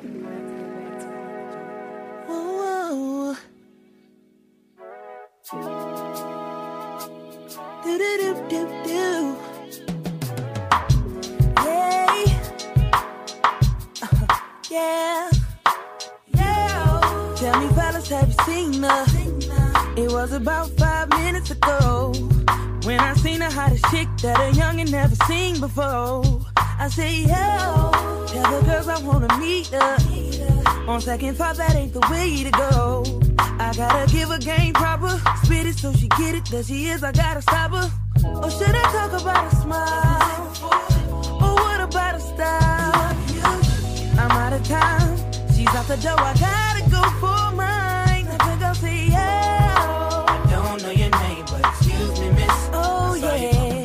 Whoa. Do do do do do. Yeah, yeah. Tell me, fellas, have you seen her? It was about 5 minutes ago when I seen the hottest chick that a youngin' never seen before. I say, yo, tell the girls I wanna meet her. On second thought, that ain't the way to go. I gotta give her game proper, spit it so she get it. There she is, I gotta stop her. Or should I talk about a smile? Or what about a style? I'm out of time, she's out the door, I gotta go for mine. I think I'll say yeah. I don't know your name, but excuse me, miss. Oh yeah.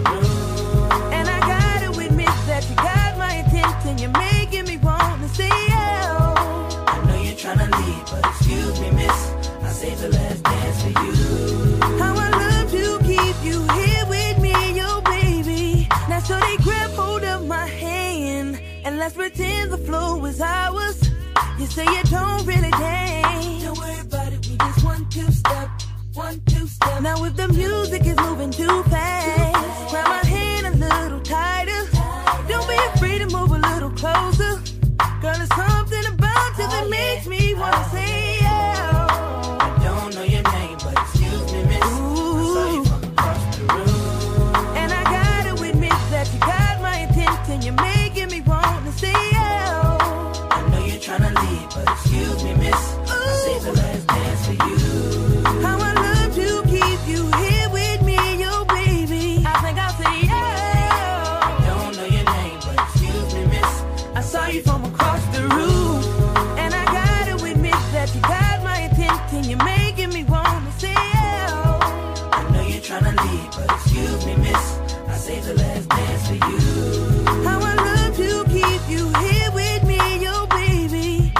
And I gotta admit that you got my attention, you're making me want to say yeah. I know you're trying to leave, but excuse me, miss. I saved the last dance for you. How I love to keep you here with me, yo baby. Now so they grab hold of my hand and let's pretend the flow is ours. You say you don't really dance. Don't worry about it, we just 1, 2 step, 1, 2 step. Now if the music is moving too fast, grab my hand a little tighter. Don't be afraid to move a little closer. Girl, there's something about you that makes me wanna say yeah. I don't know your name, but excuse me, miss. I saw you from across the room. And I gotta admit that you got my attention, you're making me want to say yeah. I know you're trying to leave, but excuse me, miss. I saved the last dance for you. How I love to keep you here with me, yo baby. I think I'll say yeah. I don't know your name, but excuse me, miss. I saw you from across the room. And I gotta admit that you got my attention, you're making me want to say yeah. I know you're trying to leave, but excuse me, miss. I saved the last dance for you. How I love to keep you here with me, yo baby.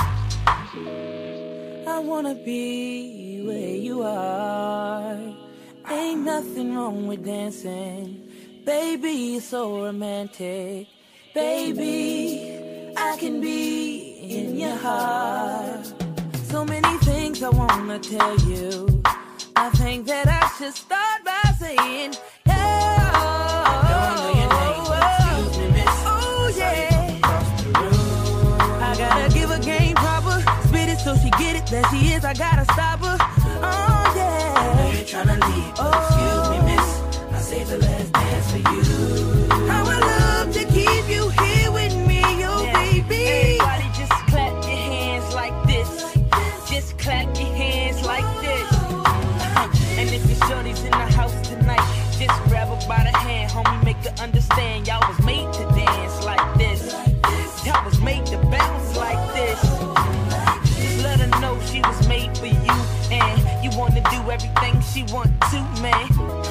I wanna be where you are. Ain't nothing wrong with dancing. Baby, it's so romantic. Baby, I can be in your heart. So many things I wanna tell you. I think that I should start by saying yeah. I don't know your name, but excuse me, miss. Oh yeah. Across the room. I gotta give her game proper, spit it so she get it. There she is, I gotta stop her. Oh I know yeah. you're trying to leave, but excuse me, miss. I saved the last dance for you. How I love to keep you here with me, yo baby. Everybody just clap your hands like this. Just clap your hands like this. And if your shorty's in the house tonight, just grab her by the hand, homie, make her understand. Y'all was made to dance like this. Y'all was made to bounce like this. Just let her know she was made for you, and you wanna do everything she want to, man.